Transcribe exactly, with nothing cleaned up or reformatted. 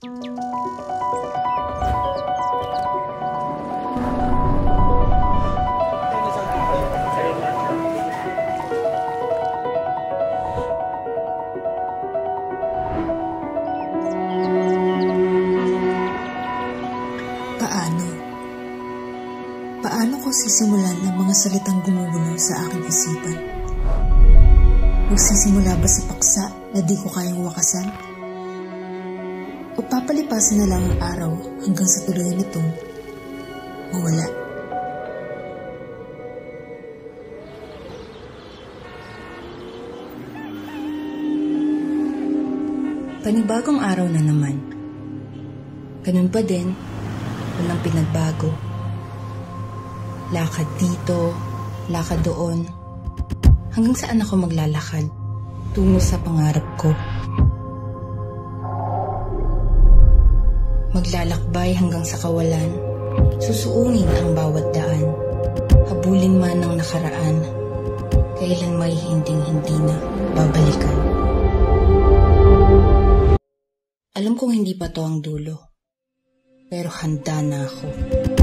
Paano? Paano ko sisimulan ang mga salitang gumugulo sa aking isipan? Magsisimula ba sa paksa na di ko kayang wakasan? O papalipasan na lang ang araw hanggang sa tuluyan nitong mawala? Panibagong araw na naman. Ganun pa din, walang pinagbago. Lakad dito, lakad doon. Hanggang saan ako maglalakad? Tungo sa pangarap ko. Maglalakbay hanggang sa kawalan. Susuungin ang bawat daan. Habulin man ang nakaraan. Kailan may hinding-hindi na babalikan. Alam kong hindi pa to ang dulo. Pero handa na ako.